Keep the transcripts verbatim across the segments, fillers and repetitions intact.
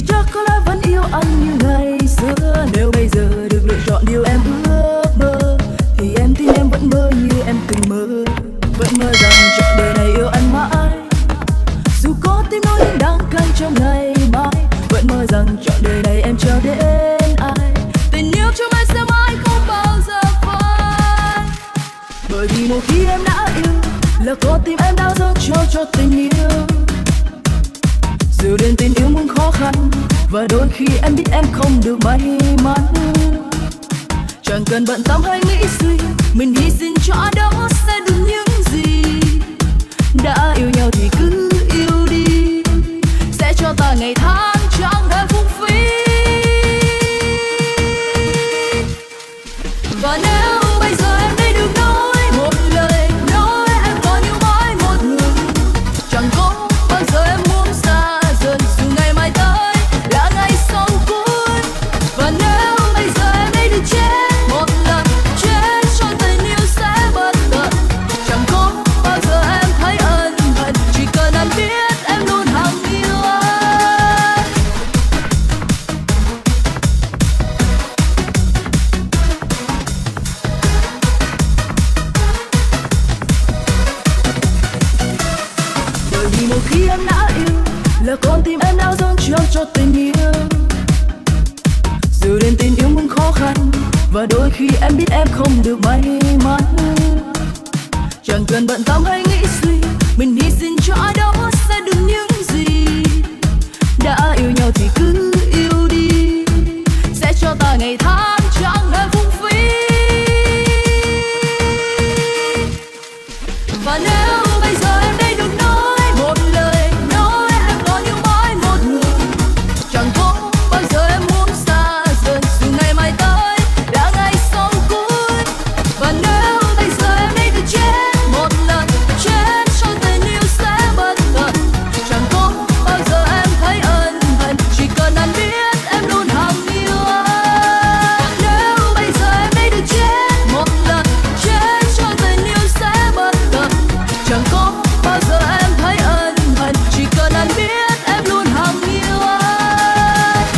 chắc có lẽ vẫn yêu anh như ngày xưa. Nếu bây giờ được lựa chọn điều em ước mơ, thì em tin em vẫn mơ như em từng mơ. Vẫn mơ rằng trọn đời này yêu anh mãi, dù có tim nỗi niềm đang canh trong ngày mai. Vẫn mơ rằng trọn đời này em trao đến ai, tình yêu trong anh sẽ mãi không bao giờ phai. Bởi vì một khi em đã yêu là có tim em đã dâng trao cho tình yêu. Dù đến tình yêu muốn khó khăn, và đôi khi em biết em không được may mắn. Chẳng cần bận tâm hay nghĩ suy, mình hy sinh cho ai đó sẽ được những gì. Đã yêu nhau thì cứ yêu đi, sẽ cho ta ngày tháng chẳng hề phung phí. Và nếu bây giờ em đây được nói một lời, nói em còn yêu mãi một người, chẳng có bao giờ em muốn xa rời, dù ngày mai tới là ngày sau cuối. Và nếu bây giờ em đây được chết một lần, chết cho tình yêu sẽ bất tận, chẳng có bao giờ em thấy ân hận, chỉ cần anh biết em luôn hằng yêu anh. Bởi vì một khi em đã yêu là con tim em đã dâng trao cho tình yêu. Dù đến tình yêu muốn khó khăn, và đôi khi em biết em không được may mắn. Chẳng cần bận tâm hay nghĩ suy, mình hy sinh cho ai đó sẽ được những gì. Đã yêu nhau thì cứ yêu đi, sẽ cho ta ngày tháng chẳng hề phung phí. Và nếu bây giờ em đây được nói một lời, nói em còn yêu mãi một người, chẳng có bao giờ em muốn xa rời, dù ngày mai tới là ngày sau cuối. Và nếu bây giờ em đây được chết một lần, chết cho tình yêu sẽ bất tận, chẳng có bao giờ em thấy ân hận, chỉ cần anh biết em luôn hằng yêu anh. Nếu bây giờ em đây được chết một lần, chết cho tình yêu sẽ bất tận, chẳng có bao giờ em thấy ân hận, chỉ cần anh biết em luôn hằng yêu anh.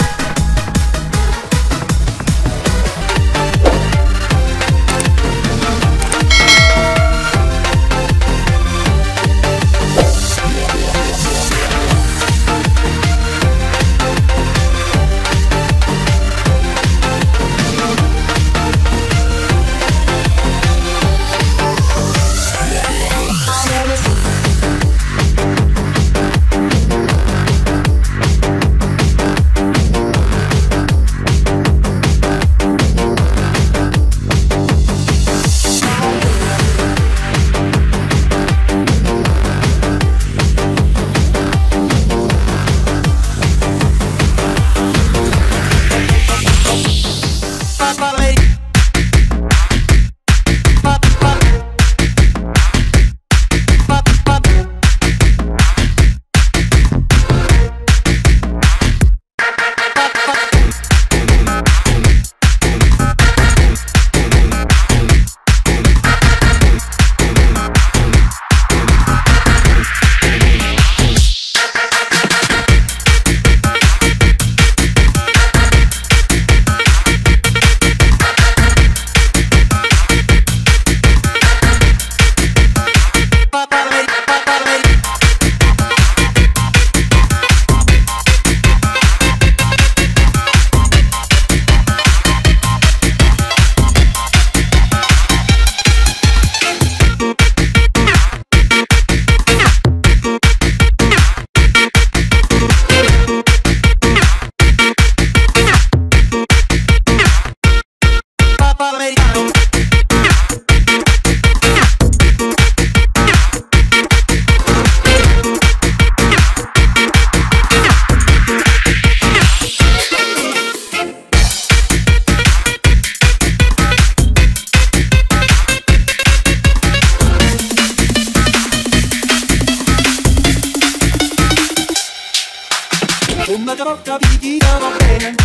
Una carocca picchina va bene,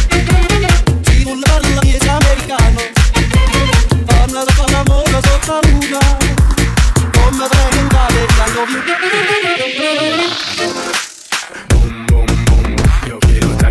si vuole parla miezza americano, parla da fare l'amore sotto la luna, come prende un cale e I love you. Boom, boom, boom, yo quiero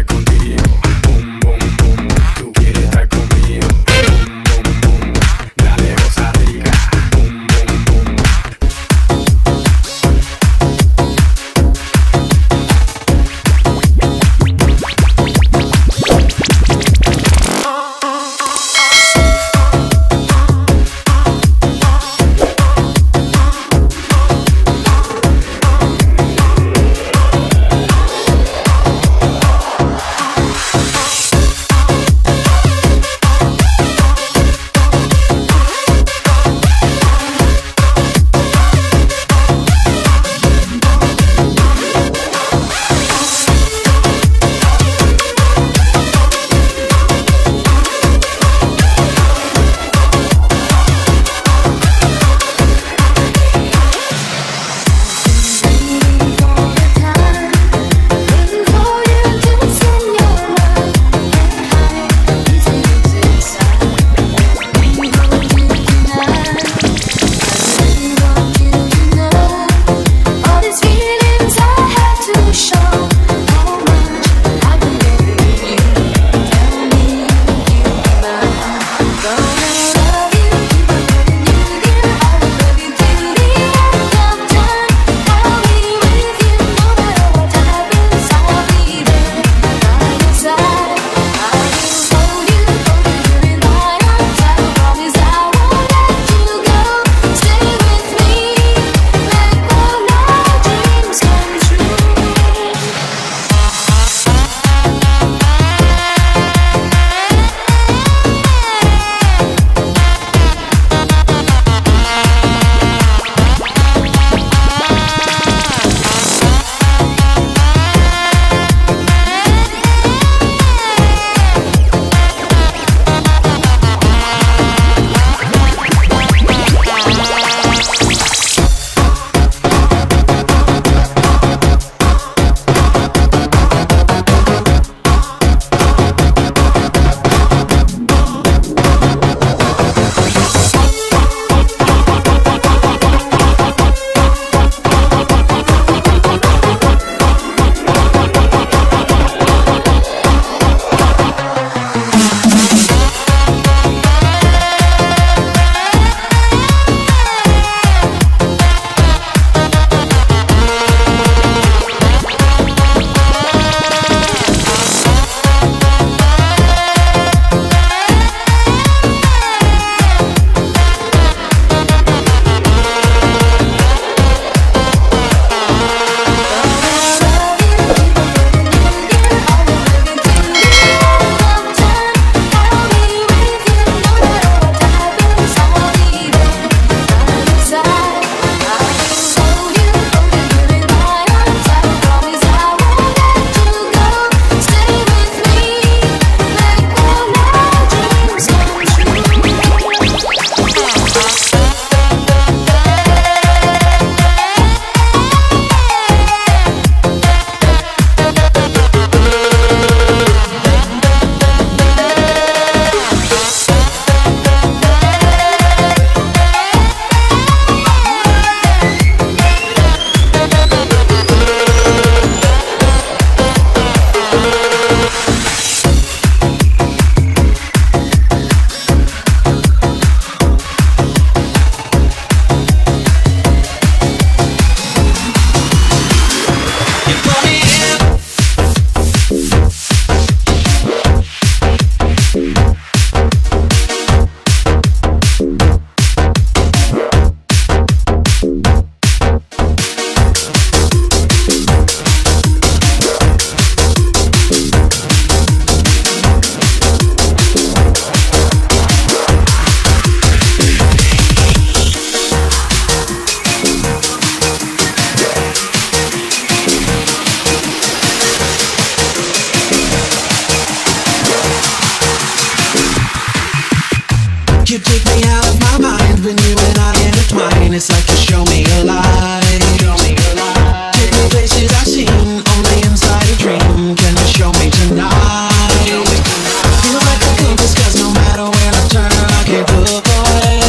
You take me out of my mind when you and I intertwine. It's like you show me a light. Take me places I've seen only inside a dream. Can you show me tonight? Feel like a compass, cause no matter where I turn I can't look away.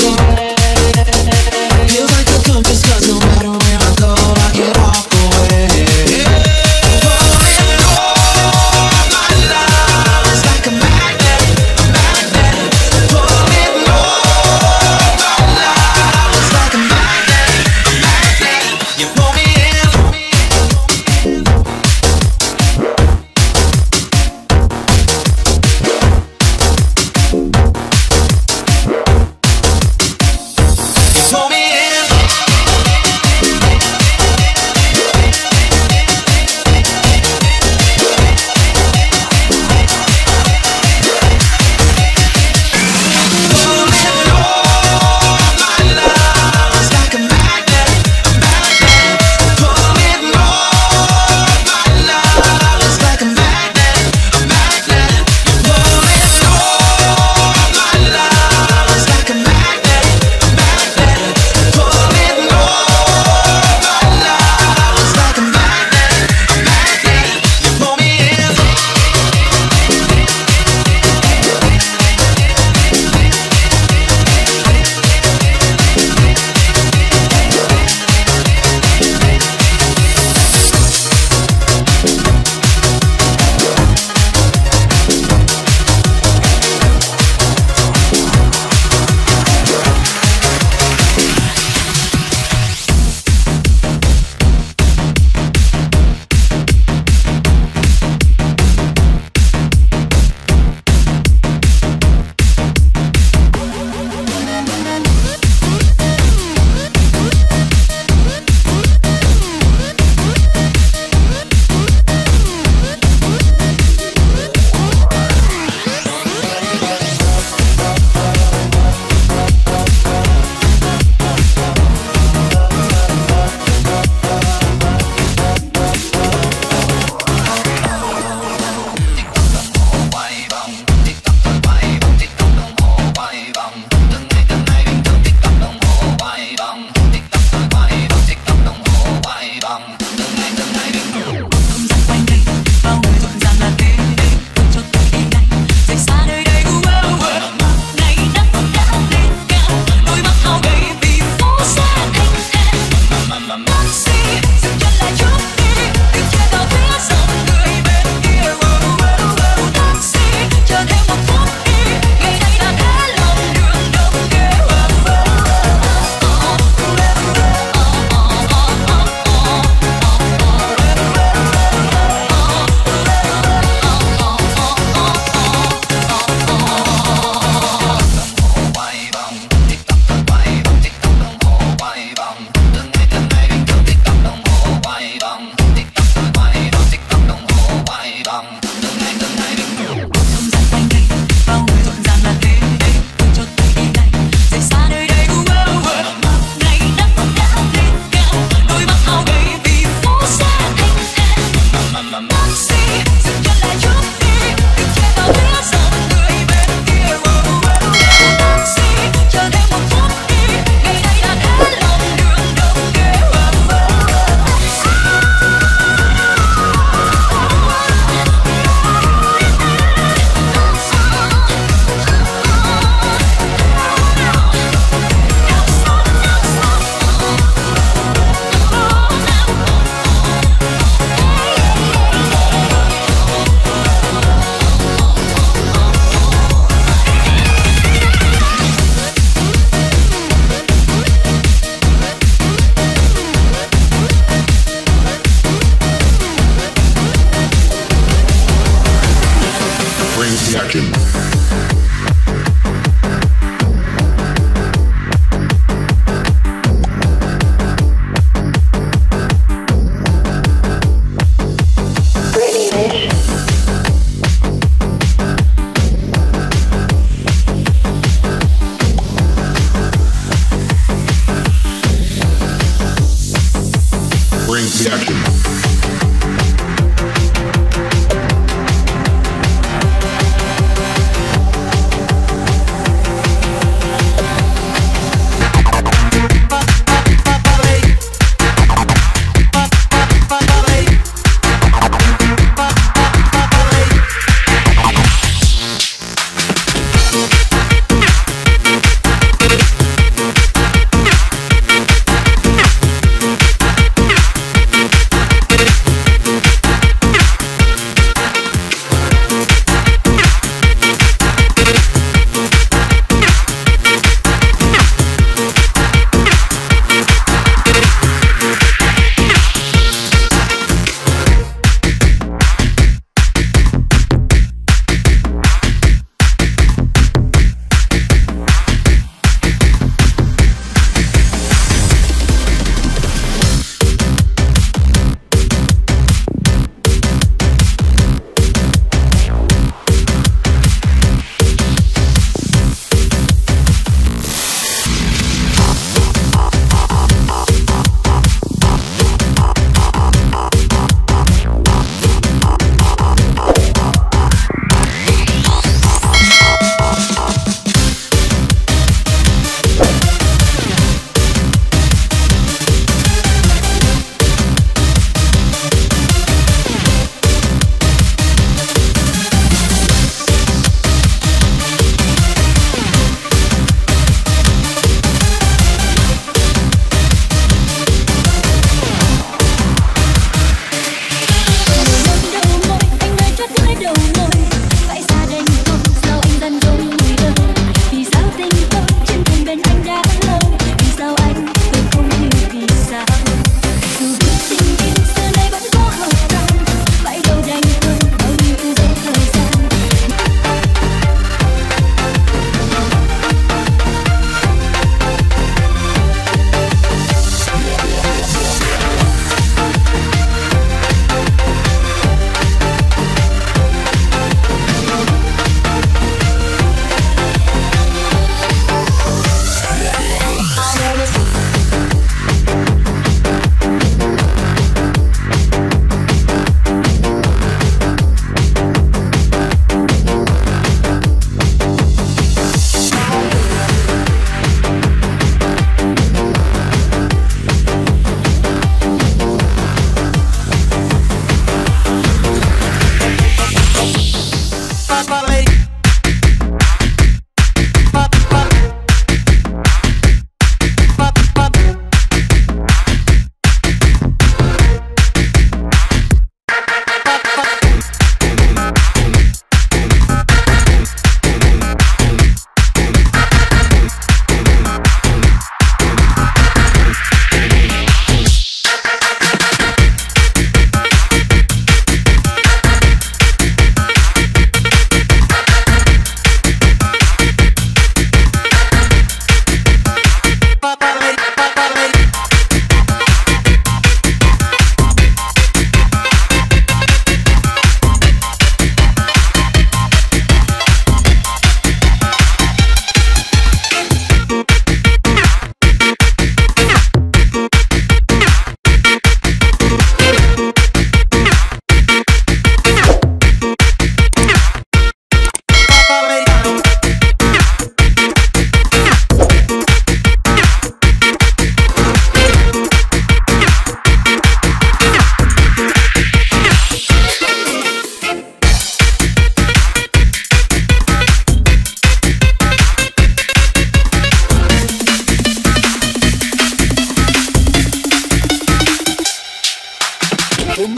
Feels like a compass, cause no matter where I go I can't walk away. Pulling all my love is like a magnet, a magnet. Pulling all my love is like a magnet, a magnet. You pull me in. You pull me in. Pulling all my love is like a magnet, a magnet. Pulling all my love is like a magnet, a magnet. Pulling all my love is like a magnet, a magnet. Pulling all my love is like a magnet, a magnet. You pull me in.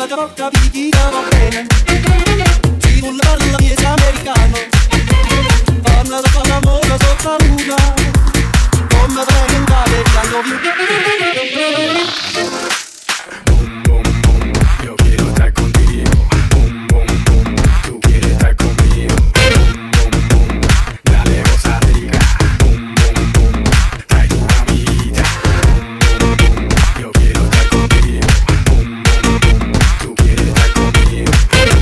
yo capita va bene. Si tu la la pieza americano, parla da fare amore sotto la luna, come tre in tale piano via. Boom, boom, boom, yo quiero estar contigo. Boom, boom, boom, tú quieres estar conmigo. Boom, boom, boom, dale goza rica. Boom, boom, boom, trae tu amiguita. Boom, boom, boom, yo quiero estar contigo. Boom, boom, boom, tú quieres estar conmigo.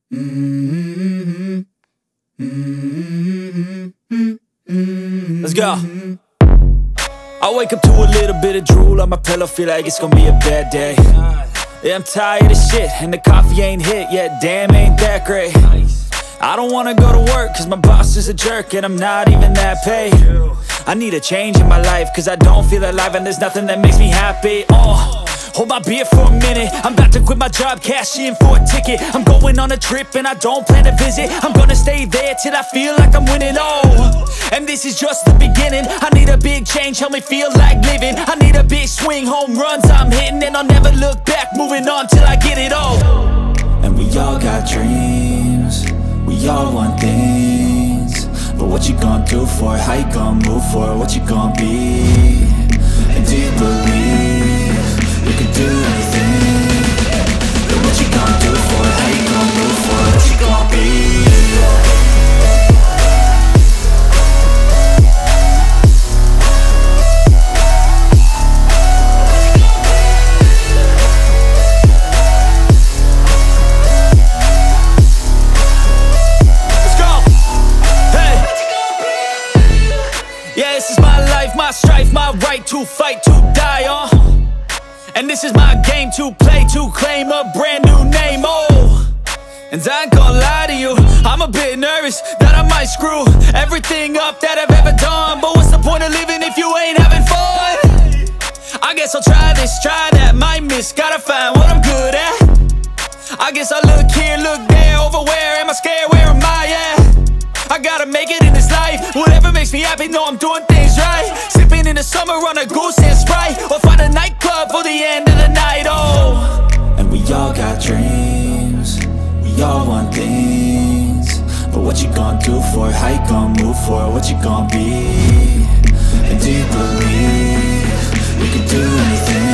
Let's go. I wake up to a little bit of drool on my pillow, feel like it's gonna be a bad day. Yeah, I'm tired of shit, and the coffee ain't hit yet, damn, ain't that great. I don't wanna go to work, cause my boss is a jerk, and I'm not even that paid. I need a change in my life, cause I don't feel alive, and there's nothing that makes me happy. Oh, hold my beer for a minute, I'm about to quit my job, cash in for a ticket. I'm going on a trip, and I don't plan to visit. I'm gonna stay there till I feel like I'm winning, oh. And this is just the beginning. I need a big change, help me feel like living. I need a big swing, home runs I'm hitting, and I'll never look back, moving on till I get it all. And we all got dreams, we all want things, but what you gonna do for it? How you gonna move for it? What you gonna be? And do you believe you can do anything? But what you gonna do for it? How you gonna move for it? What you gonna be? My strife, my right to fight, to die on. Uh. And this is my game to play, to claim a brand new name, oh. And I ain't gonna lie to you, I'm a bit nervous that I might screw everything up that I've ever done. But what's the point of living if you ain't having fun? I guess I'll try this, try that, might miss, gotta find what I'm good at. I guess I look here, look there, over where am I scared, where am I at? I gotta make it in this life, whatever makes me happy, know I'm doing things right. Sipping in the summer on a goose and Sprite, or find a nightclub for the end of the night, oh. And we all got dreams, we all want things, but what you gonna do for it? How you gonna move for it? What you gonna be? And do you believe you can do anything?